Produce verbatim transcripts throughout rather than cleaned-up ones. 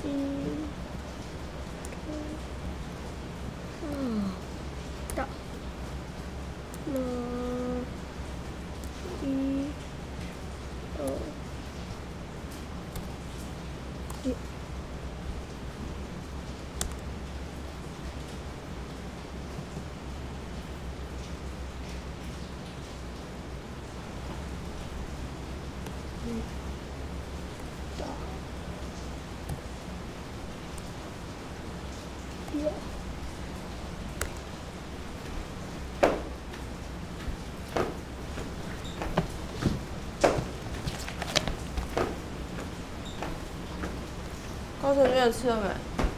嗯，到，那一、二、一。嗯，到，一。高成卷吃了没？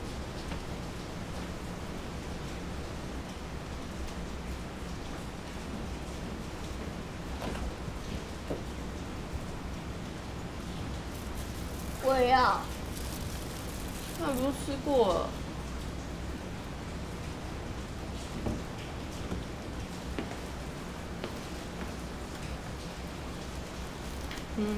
我也要。 那不是吃过了？嗯。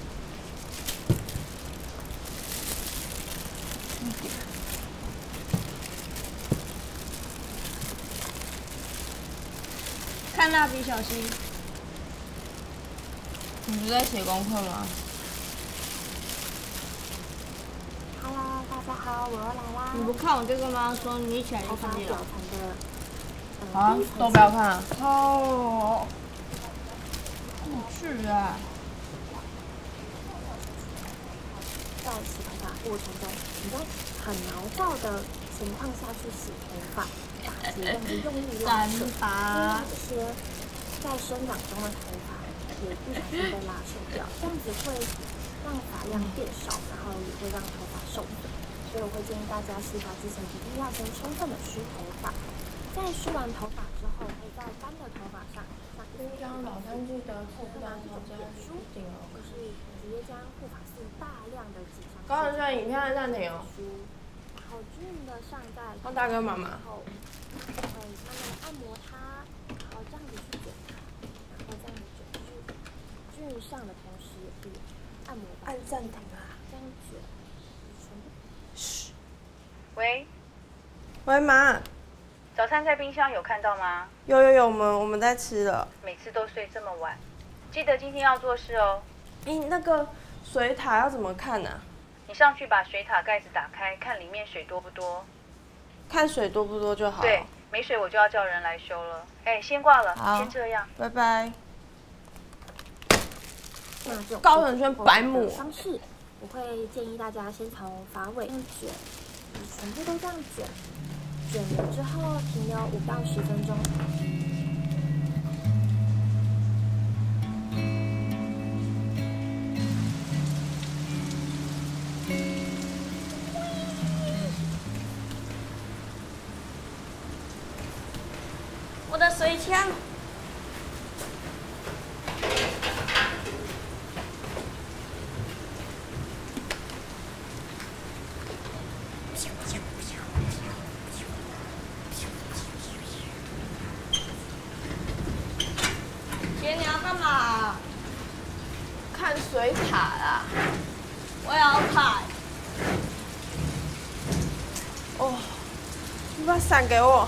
看蜡笔小新。 你不是在写功课吗 ？Hello， 大家好，我又来啦。 你不看我这个吗？说你一起来就看见了。 好啊，都不要看啊。 哦。 无趣啊。 在洗头发过程中，你在很毛躁的情况下去洗头发，打结用的用力拉扯，让这些在生长中的头发也不小心被拉扯掉，这样子会让发量变少，然后也会让头发受损。所以我会建议大家洗发之前一定要先充分的梳头发，在梳完头发之后，可以在干的头发上，像滨江老三记得后单头加梳顶哦。 就是直接将护发素大量的挤上。 高人轩，影片暂停哦。 然后均匀的上在。 帮大哥妈妈。 后会慢慢的按摩它，然后这样子去卷它，然后这样子卷去均匀上的同时，也可以按摩。 按暂停啊。 这样卷，全部。 嘘。 喂。 喂，妈。 早餐在冰箱有看到吗？ 有有有，我们我们在吃了。 每次都睡这么晚，记得今天要做事哦。 咦，那个水塔要怎么看呢、啊？ 你上去把水塔盖子打开，看里面水多不多。 看水多不多就好。 对，没水我就要叫人来修了。哎，先挂了，先这样。 拜拜。 那这种高成轩白目方式，我会建议大家先从发尾卷，全部都这样卷。卷了之后停留五到十分钟。 我的水枪。姐，你要干嘛？ 看水塔啦。 我也要看。 哦，你把伞给我。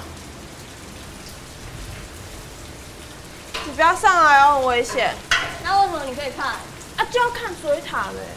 你不要上来哦，很危险。 那为什么你可以看？ 啊，就要看水塔嘞。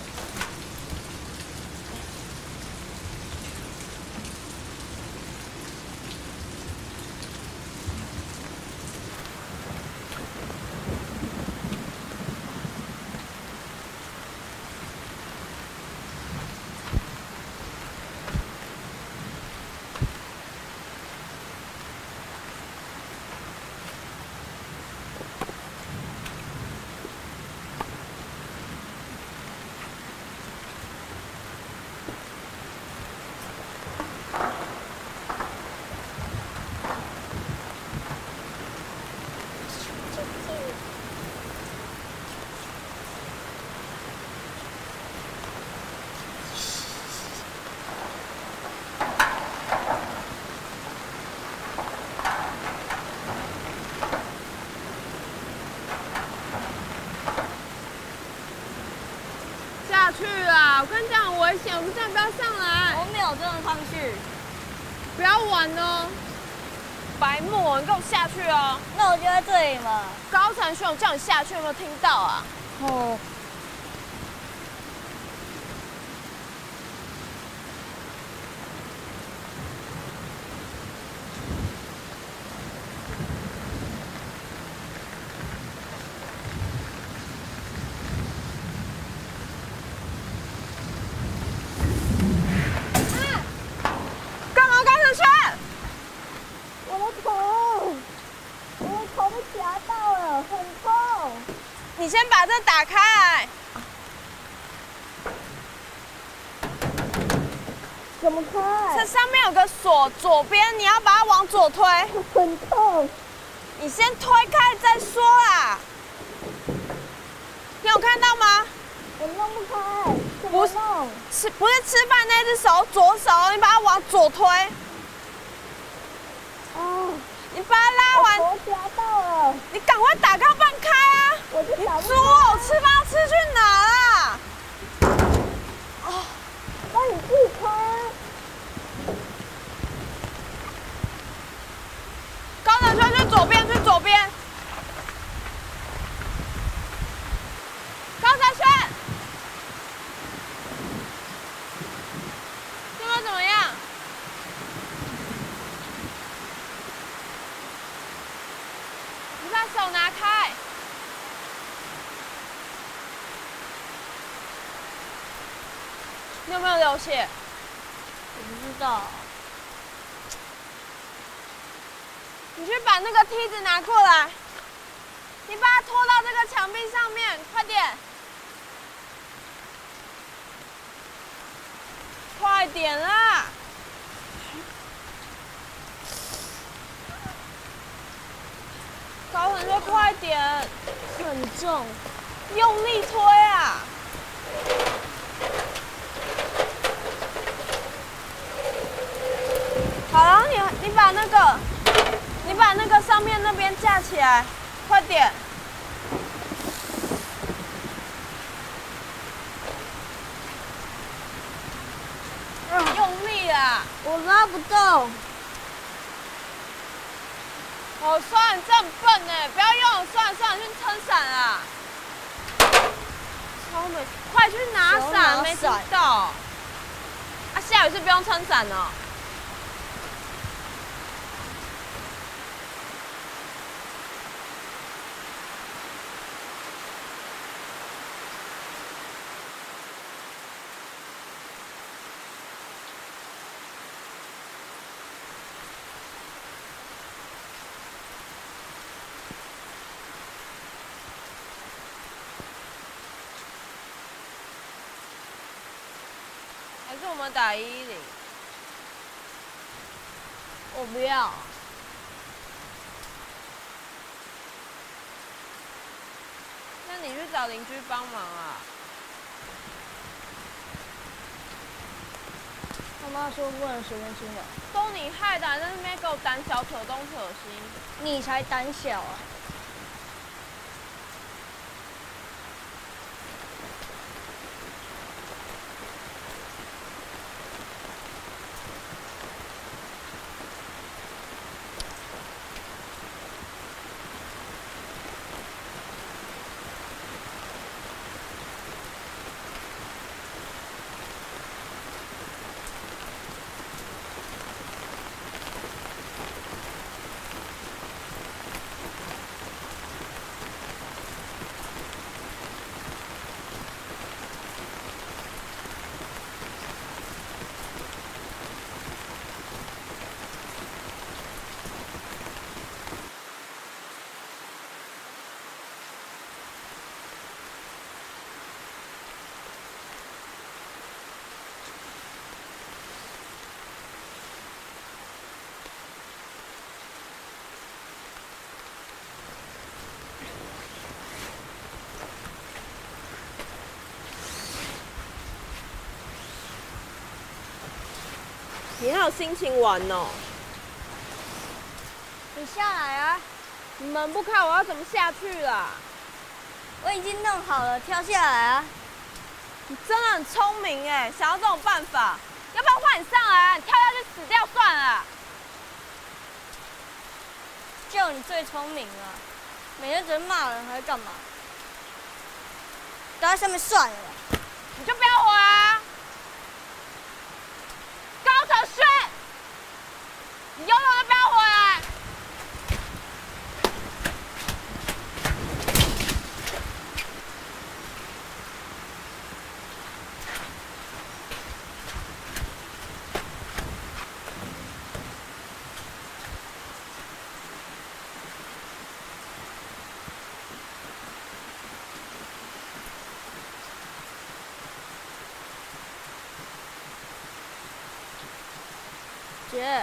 啦！我跟你讲很危险，我们现在不要上来。 我没有真的上去。 不要玩哦！白目，你给我下去哦！ 那我就在这里嘛。 高承轩，我叫你下去，有没有听到啊？ 哦。 你先把这打开来。 怎么开？ 这上面有个锁，左边你要把它往左推。 很痛。 你先推开再说啦。你有看到吗？ 我弄不开。怎不是么弄？ 吃不是吃饭那只手，左手，你把它往左推。 哦。 你把它拉完。 我夹到了。 你赶快打开半开啊！ 我就打不开。 你猪哦，吃饭要吃去哪啦？ 哦，那你自己开啊。 高承轩去左边，去左边。高承轩，今晚怎么样？你把手拿开。你有没有流血？ 我不知道。 你去把那个梯子拿过来，你把它拖到这个墙壁上面，快点！快点啦！高承轩，快点！ 很重， 用力推啊！好了，你你把那个，你把那个上面那边架起来，快点！用力啊！ 我拉不动。 哦，算了，你真笨哎！不要用了，算了算了，去撑伞啊！超美，快去拿伞，没听到。啊，下雨是不用撑伞哦。还是我们打一一零？ 我不要。 那你去找邻居帮忙啊。 他妈说不能随便出门。 都你害的，在那边给我胆小可东可西。 你才胆小啊！ 你还有心情玩哦？ 你下来啊！ 你门不开，我要怎么下去啦？ 我已经弄好了，跳下来啊！ 你真的很聪明哎，想到这种办法，要不然换你上来，你跳下去死掉算了。 就你最聪明了，每天只会骂人，还会干嘛？待在上面算了。 你就不要回啊！高承轩，你永远都不要回来！ 姐，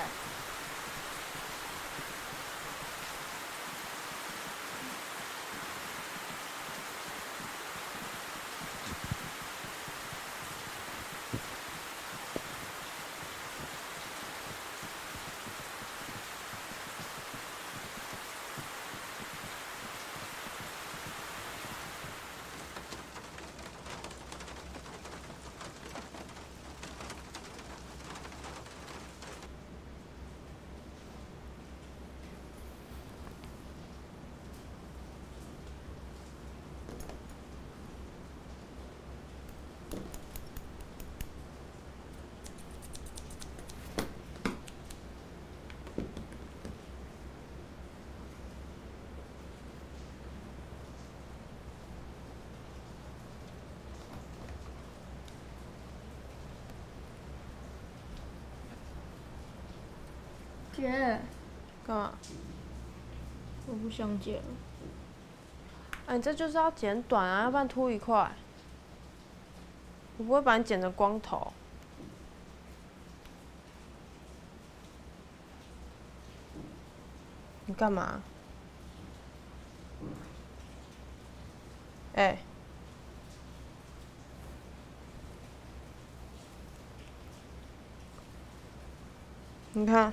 姐， 干嘛？ 我不想剪了。 哎、啊，你这就是要剪短啊，要不然秃一块。我不会把你剪成光头。你干嘛？哎、欸。你看，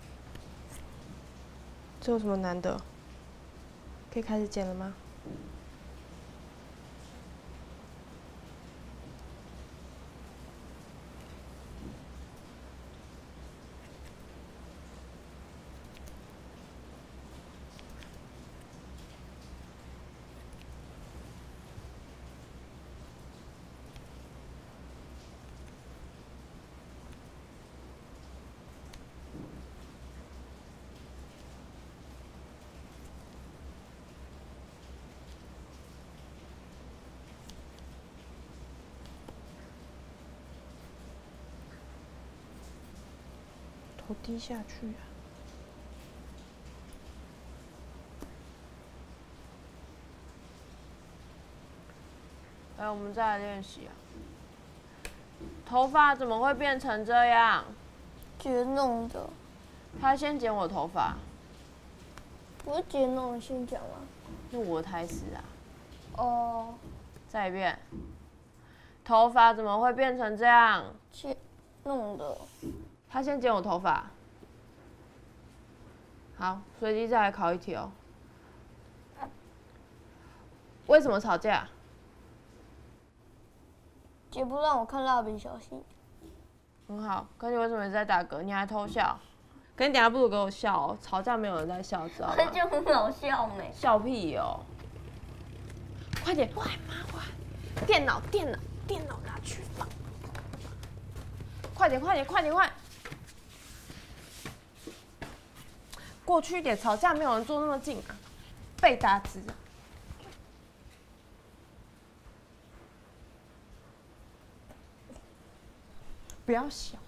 这有什么难的？可以开始剪了吗？头低下去啊！哎，我们再来练习啊！头发怎么会变成这样？ 姐弄的。 他先剪我头发。 我姐弄的，先讲啊。 是我的台词啊。 哦。 再一遍。头发怎么会变成这样？ 姐弄的。 他先剪我头发。好，随机再来考一题哦。为什么吵架？ 姐不让我看蜡笔小新。 很好，可你为什么一直在打嗝？你还偷笑？可你等下不如给我笑哦，吵架没有人在笑，知道吗？ 那就很好笑没？ 笑屁哦！快点，快妈快！电脑，电脑，电脑拿去放！快点，快点，快点，快！过去一点，吵架没有人坐那么近啊，被打直。不要笑。